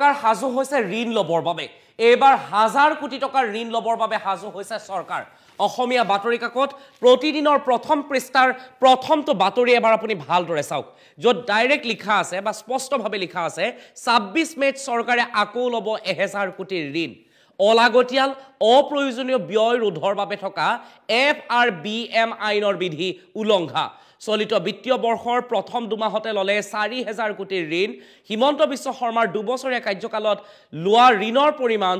চৰকাৰ হাজু হৈছে ঋণ ল'বৰ বাবে এবাৰ 1000 কোটি টকাৰ ঋণ ল'বৰ বাবে হাজু হৈছে চৰকাৰ অসমীয়া বাতৰি কাকত প্ৰতিদিনৰ প্ৰথম পৃষ্ঠাৰ প্ৰথমটো বাতৰি এবাৰ আপুনি ভালদৰে চাওক য'ত ডাইৰেক্ট লিখা আছে বা স্পষ্টভাৱে লিখা আছে 26 মেত চৰকাৰে আকৌ ল'ব 1000 কোটিৰ ঋণ অলাগতিয়াল অপ্ৰয়োজনীয় ব্যয় ৰোধৰ বাবে থকা FRBM আইনৰ বিধি উলংঘা চলিত বিত্তীয় বৰ্ষৰ প্ৰথম দুমাহতে ললে 4000 কোটিৰ ঋণ হিমন্ত বিশ্ব শৰ্মাৰ দুবছৰীয়া কাৰ্যকালত লোৱা ঋণৰ পৰিমাণ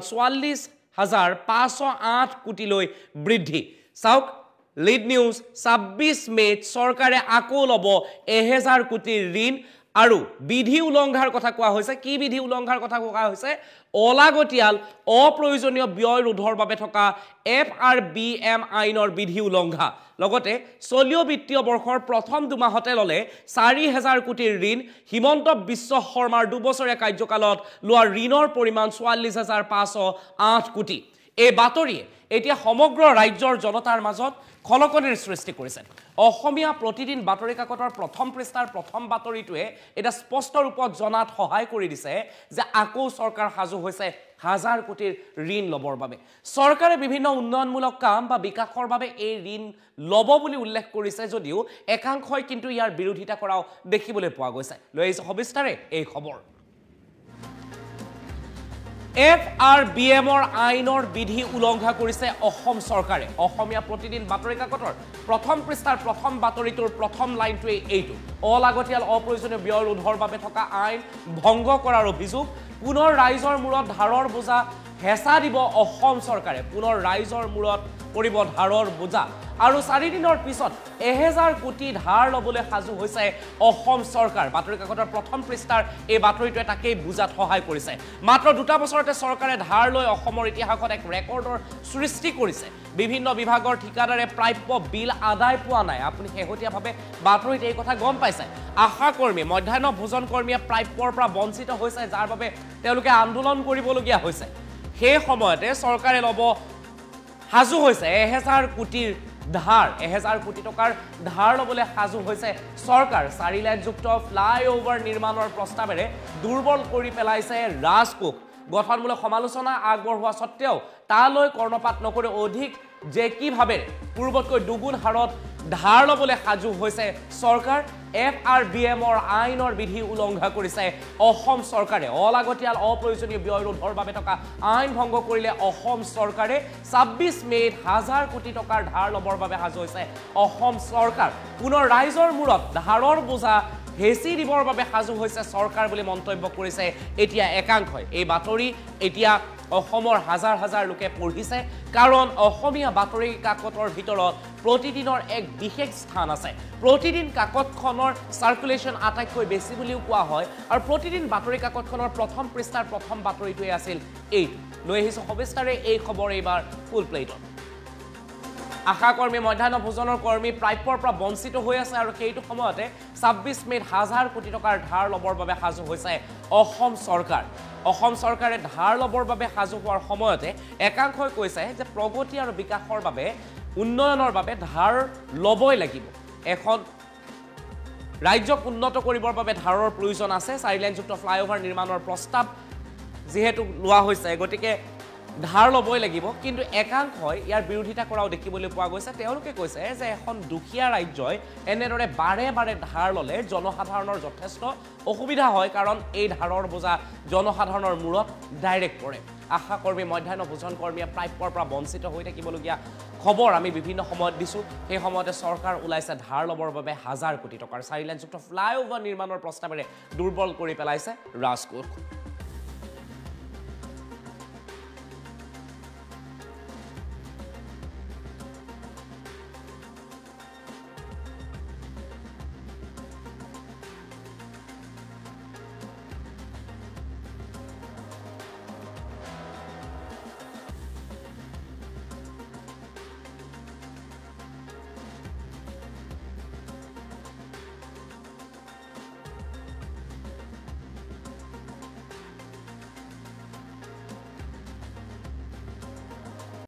44508 কোটিলৈ বৃদ্ধি চাওক লিড নিউজ 26 মেত চৰকাৰে আকৌ ল'ব 1000 কোটিৰ ঋণ আৰু বিধি উলংঘাৰ কথা কোৱা হৈছে কি বিধি উলংঘাৰ কথা কোৱা হৈছে অলাগতিয়াল অপ্ৰয়োজনীয় ব্যয় ৰোধৰ বাবে থকা FRBM আইনৰ বিধি উলংঘা লগতে চলিয় বিত্তীয় বৰ্ষৰ প্ৰথম দুমাহতে ললে 4000 কোটিৰ ঋণ হিমন্ত বিশ্ব শৰ্মাৰ দুবছৰীয়া কাৰ্যকালত লোৱা ঋণৰ পৰিমাণ 44508 কোটি এই বাতৰিয়ে এতিয়া সমগ্ৰ ৰাজ্যৰ জনতাৰ মাজত খলকনিৰ সৃষ্টি কৰিছে অসমীয়া প্ৰতিদিন বাতৰি কাকতৰ প্ৰথম পৃষ্ঠাৰ প্ৰথম বাতৰিটোৱে এটা স্পষ্ট ৰূপত জনাত সহায় কৰি দিছে যে আকৌ চৰকাৰ হাজু হৈছে 1000 কোটিৰ ঋণ ল'বৰ বাবে চৰকাৰে বিভিন্ন উন্নয়নমূলক কাম বা বিকাশৰ বাবে এই ঋণ ল'ব বুলি উল্লেখ কৰিছে যদিও একাংশই কিন্তু ইয়াৰ বিৰোধিতা কৰাও দেখিবলৈ পোৱা গৈছে লৈ আহিছে সবিস্তাৰে এই খবৰ FRBMৰ আইনৰ বিধি উলংঘা কৰিছে অসম চৰকাৰে অসমীয়া প্ৰতিদিন বাতৰি কাকতৰ প্ৰথম পৃষ্ঠাৰ প্ৰথম বাতৰিটোৰ প্ৰথম লাইনটোৱে এইটো অলাগতিয়াল অপ্ৰয়োজনীয় ব্যয় ৰোধৰ বাবে থকা আইন ভংগ কৰাৰ অভিযোগ পুনৰ ৰাইজৰ মূৰত ধাৰৰ বোজা হেঁচা দিব অসম চৰকাৰে পুনৰ ৰাইজৰ মূৰত পৰিব ধাৰৰ বোজা আৰু 4 দিনৰ পিছত 1000 কোটি ধাৰ ল'বলৈ সাজু হৈছে অসম চৰকাৰ বাতৰি কাকতৰ প্ৰথম পৃষ্ঠাৰ এই বাতৰিটোৱে তাকেই বুজাত সহায় কৰিছে মাত্ৰ দুটা বছৰতে চৰকাৰে ধাৰ লৈ অসমৰ ইতিহাসত এক ৰেকৰ্ডৰ সৃষ্টি কৰিছে বিভিন্ন বিভাগৰ ঠিকাদাৰে প্ৰাপ্য বিল আদায় পোৱা নাই আপুনি শেহতীয়াভাৱে বাতৰিত এই কথা গম পাইছে আশা কৰ্মী মধ্যাহ্ন ভোজন কৰ্মীয়ে প্ৰাপ্যৰ পৰা বঞ্চিত হৈছে যাৰ বাবে তেওঁলোকে আন্দোলন কৰিবলগীয়া হৈছে সেই সময়তে চৰকাৰে ল'ব হাজু হৈছে 1000 কোটিৰ ধাৰ 1000 কোটি টকাৰ ধাৰ ল'বলৈ সাজু হৈছে চৰকাৰ 4 লেনযুক্ত ফ্লাইঅভাৰ নিৰ্মাণৰ প্ৰস্তাৱেৰে দুৰ্বল কৰি পেলাইছে ৰাজকোষ গঠনমূলক সমালোচনা আগবঢ়োৱা সত্ত্বেও তালৈ কৰ্ণপাত নকৰি অধিক যে কিভাৱে পূৰ্বতকৈ দুগুণ হাৰত ধাৰ ল'বলৈ সাজু হৈছে চৰকাৰ FRBMৰ আইনৰ বিধি উলংঘা কৰিছে অসম চৰকাৰে অলাগতিয়াল অপ্ৰয়োজনীয় ব্যয় ৰোধৰ বাবে থকা আইন ভংগ কৰিলে অসম চৰকাৰে 26 মেত 1000 কোটি টকাৰ ধাৰ ল'বৰ বাবে সাজু হৈছে অসম চৰকাৰ পুনৰ ৰাইজৰ মূৰত ধাৰৰ বোজা হেঁচি দিবৰ বাবে সাজু হৈছে চৰকাৰ বুলি মন্তব্য কৰিছে এতিয়া একাংশই এই বাতৰি এতিয়া অসমৰ হাজাৰ হাজাৰ লোকে পঢ়িছে কাৰণ অসমীয়া বাতৰি কাকতৰ ভিতৰত প্ৰতিদিনৰ এক বিশেষ স্থান আছে প্ৰতিদিন কাকতখনৰ সাৰ্কুলেশন আটাইতকৈ বেছি বুলিও কোৱা হয় আৰু প্ৰতিদিন বাতৰি কাকতখনৰ প্ৰথম পৃষ্ঠাৰ প্ৰথম বাতৰিটোৱে আছিল এই লৈ আহিছে সবিস্তাৰে এই খবৰ এইবাৰ ফুল প্লেটত আশা কৰ্মী মধ্যাহ্ন ভোজনৰ কৰ্মী প্ৰাপ্যৰ পৰা বঞ্চিত হৈ আছে আৰু সেইটো সময়তে 26 মেত 1000 কোটি টকাৰ ধাৰ ল'বৰ বাবে সাজু হৈছে অসম চৰকাৰ অসম চৰকাৰে ধাৰ ল'বৰ বাবে সাজু হোৱাৰ সময়তে একাংশই কৈছে যে প্ৰগতি আৰু বিকাশৰ বাবে উন্নয়নৰ বাবে ধাৰ ল'বই লাগিব এখন ৰাজ্যক উন্নত কৰিবৰ বাবে ধাৰৰ প্ৰয়োজন আছে 4 লেনযুক্ত ফ্লাইঅভাৰ নিৰ্মাণৰ প্ৰস্তাৱ যেহেতু লোৱা হৈছে গতিকে ধাৰ ল'বই লাগিব কিন্তু একাংশই ইয়াৰ বিৰোধিতা কৰাও দেখিবলৈ পোৱা গৈছে তেওঁলোকে কৈছে যে এখন দুখীয়া ৰাজ্যই এনেদৰে বাৰে বাৰে ধাৰ ল'লে জনসাধাৰণৰ যথেষ্ট অসুবিধা হয় কাৰণ এই ধাৰৰ বোজা জনসাধাৰণৰ মূৰত ডাইৰেক্ট পৰে আশা কৰ্মী মধ্যাহ্ন ভোজন কৰ্মীয়ে প্ৰাপ্যৰ পৰা বঞ্চিত হৈ থাকিবলগীয়া খবৰ আমি বিভিন্ন সময়ত দিছো সেই সময়তে চৰকাৰ ওলাইছে ধাৰ ল'বৰ বাবে 1000 কোটি টকাৰ 4 লেনযুক্ত ফ্লাইঅভাৰ নিৰ্মাণৰ প্ৰস্তাৱেৰে দুৰ্বল কৰি পেলাইছে ৰাজকোষ